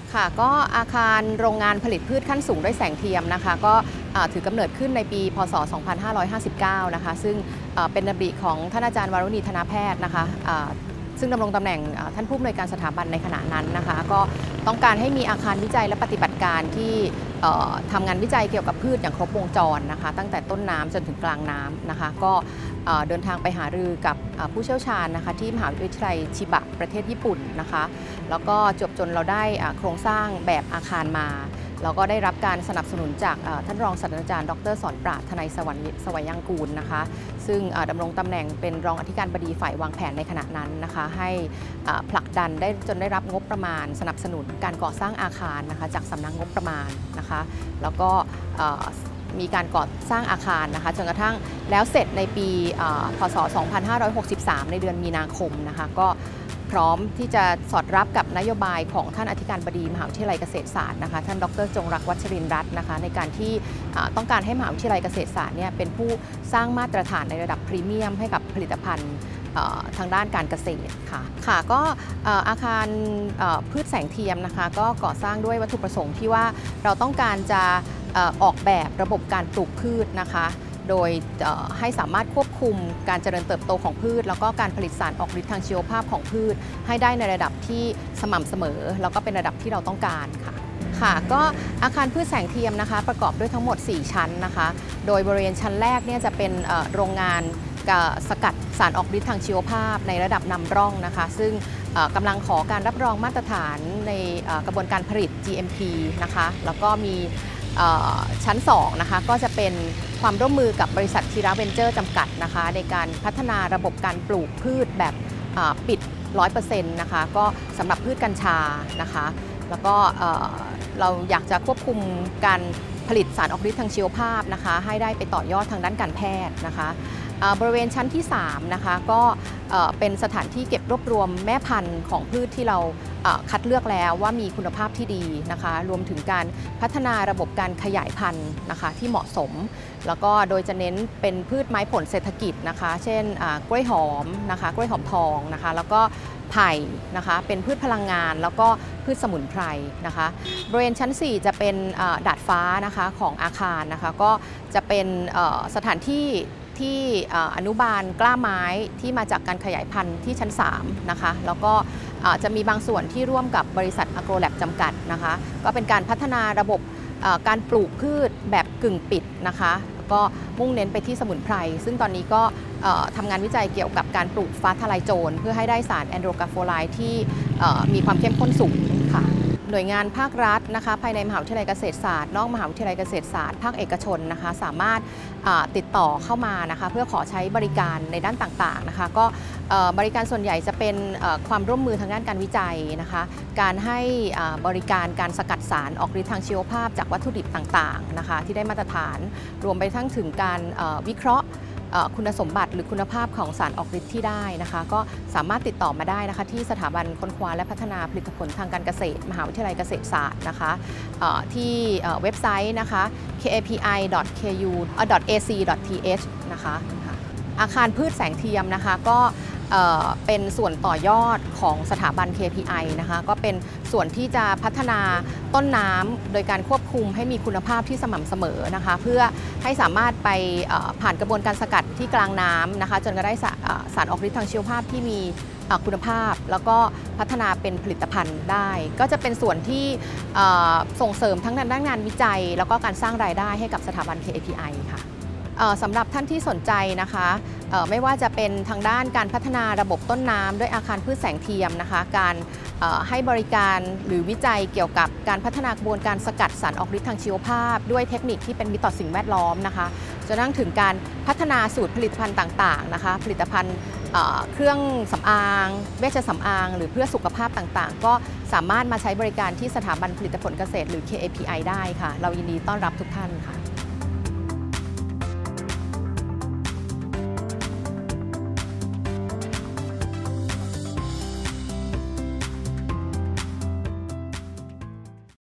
ค่ะก็อาคารโรงงานผลิตพืชขั้นสูงด้วยแสงเทียมนะคะก็ถือกำเนิดขึ้นในปีพศ 2559 นะคะซึ่งเป็นดำริของท่านอาจารย์วรุณีธนาแพทย์นะคะซึ่งดำรงตำแหน่งท่านผู้อำนวยการสถาบันในขณะนั้นนะคะก็ต้องการให้มีอาคารวิจัยและปฏิบัติการที่ทำงานวิจัยเกี่ยวกับพืชอย่างครบวงจรนะคะตั้งแต่ต้นน้ำจนถึงกลางน้ำนะคะก็เดินทางไปหารือกับผู้เชี่ยวชาญนะคะที่มหาวิทยาลัยชิบะประเทศญี่ปุ่นนะคะแล้วก็จนเราได้โครงสร้างแบบอาคารมาเราก็ได้รับการสนับสนุนจากท่านรองศาสตราจารย์ดร.สอนปราด ทนายสวัยยังกูลนะคะซึ่งดำรงตำแหน่งเป็นรองอธิการบดีฝ่ายวางแผนในขณะนั้นนะคะให้ผลักดันได้จนได้รับงบประมาณสนับสนุนการก่อสร้างอาคารนะคะจากสำนักงบประมาณนะคะแล้วก็มีการก่อสร้างอาคารนะคะจนกระทั่งแล้วเสร็จในปีพศ 2563 ในเดือนมีนาคมนะคะก็พร้อมที่จะสอดรับกับนโยบายของท่านอธิการบดีมหาวิทยาลัยเกษตรศาสตร์นะคะท่านดร.จงรักวัชรินทร์รัตน์นะคะในการที่ต้องการให้มหาวิทยาลัยเกษตรศาสตร์เนี่ยเป็นผู้สร้างมาตรฐานในระดับพรีเมียมให้กับผลิตภัณฑ์ทางด้านการเกษตรค่ะก็อาคารพืชแสงเทียมนะคะก็ก่อสร้างด้วยวัตถุประสงค์ที่ว่าเราต้องการจะออกแบบระบบการปลูกพืชนะคะโดยให้สามารถควบคุมการเจริญเติบโตของพืชแล้วก็การผลิตสารออกฤทธิ์ทางชีวภาพของพืชให้ได้ในระดับที่สม่ำเสมอแล้วก็เป็นระดับที่เราต้องการค่ะก็อาคารพืชแสงเทียมนะคะประกอบด้วยทั้งหมด4ชั้นนะคะโดยบริเวณชั้นแรกเนี่ยจะเป็นโรงงานสกัดสารออกฤทธิ์ทางชีวภาพในระดับนำร่องนะคะซึ่งกำลังขอการรับรองมาตรฐานในกระบวนการผลิต GMP นะคะแล้วก็มีชั้น2นะคะก็จะเป็นความร่วมมือกับบริษัทธีระเวนเจอร์จำกัดนะคะในการพัฒนาระบบการปลูกพืชแบบปิด 100% นะคะก็สำหรับพืชกัญชานะคะแล้วก็เราอยากจะควบคุมการผลิตสารออกฤทธิ์ทางชีวภาพนะคะให้ได้ไปต่อยอดทางด้านการแพทย์นะคะบริเวณชั้นที่3นะคะก็เป็นสถานที่เก็บรวบรวมแม่พันธุ์ของพืชที่เราคัดเลือกแล้วว่ามีคุณภาพที่ดีนะคะรวมถึงการพัฒนาระบบการขยายพันธุ์นะคะที่เหมาะสมแล้วก็โดยจะเน้นเป็นพืชไม้ผลเศรษฐกิจนะคะเช่นกล้วยหอมนะคะกล้วยหอมทองนะคะแล้วก็ไผ่นะคะเป็นพืชพลังงานแล้วก็พืชสมุนไพรนะคะบริเวณชั้น4จะเป็นดาดฟ้านะคะของอาคารนะคะก็จะเป็นสถานที่อนุบาลกล้าไม้ที่มาจากการขยายพันธุ์ที่ชั้น3นะคะแล้วก็จะมีบางส่วนที่ร่วมกับบริษัทอโกรแลบจำกัดนะคะก็เป็นการพัฒนาระบบการปลูกพืชแบบกึ่งปิดนะคะก็มุ่งเน้นไปที่สมุนไพรซึ่งตอนนี้ก็ทำงานวิจัยเกี่ยวกับการปลูกฟ้าทลายโจรเพื่อให้ได้สารแอนโดรกาโฟไลด์ที่มีความเข้มข้นสูงค่ะหน่วยงานภาครัฐนะคะภายในมหาวิทยาลัยเกษตรศาสตร์นอกมหาวิทยาลัยเกษตรศาสตร์ภาคเอกชนนะคะสามารถติดต่อเข้ามานะคะเพื่อขอใช้บริการในด้านต่างๆนะคะก็บริการส่วนใหญ่จะเป็นความร่วมมือทางด้านการวิจัยนะคะการให้บริการการสกัดสารออกฤทธิ์ทางชีวภาพจากวัตถุดิบต่างๆนะคะที่ได้มาตรฐานรวมไปทั้งถึงการวิเคราะห์คุณสมบัติหรือคุณภาพของสารออกฤทธิ์ที่ได้นะคะก็สามารถติดต่อมาได้นะคะที่สถาบันค้นคว้าและพัฒนาผลิตผลทางการเกษตรมหาวิทยาลัยเกษตรศาสตร์นะคะที่เว็บไซต์นะคะ kapi.ku.ac.th นะคะอาคารพืชแสงเทียมนะคะก็เป็นส่วนต่อยอดของสถาบัน KPI นะคะก็เป็นส่วนที่จะพัฒนาต้นน้ำโดยการควบคุมให้มีคุณภาพที่สม่ำเสมอนะคะเพื่อให้สามารถไปผ่านกระบวนการสกัดที่กลางน้ำนะคะจนกระทั่งได้สารออกฤทธิ์ทางชีวภาพที่มีคุณภาพแล้วก็พัฒนาเป็นผลิตภัณฑ์ได้ก็จะเป็นส่วนที่ส่งเสริมทั้งด้านงานวิจัยแล้วก็การสร้างรายได้ให้กับสถาบัน KPI ค่ะสำหรับท่านที่สนใจนะคะไม่ว่าจะเป็นทางด้านการพัฒนาระบบต้นน้ำด้วยอาคารพืชแสงเทียมนะคะการให้บริการหรือวิจัยเกี่ยวกับการพัฒนากระบวนการสกัดสารออกฤทธิ์ทางชีวภาพด้วยเทคนิคที่เป็นมิตรต่อสิ่งแวดล้อมนะคะจนถึงการพัฒนาสูตรผลิตภัณฑ์ต่างๆนะคะผลิตภัณฑ์เครื่องสำอางเวชสำอางหรือเพื่อสุขภาพต่างๆก็สามารถมาใช้บริการที่สถาบันผลิตผลเกษตรหรือ KAPI ได้ค่ะเรายินดีต้อนรับทุกท่านค่ะ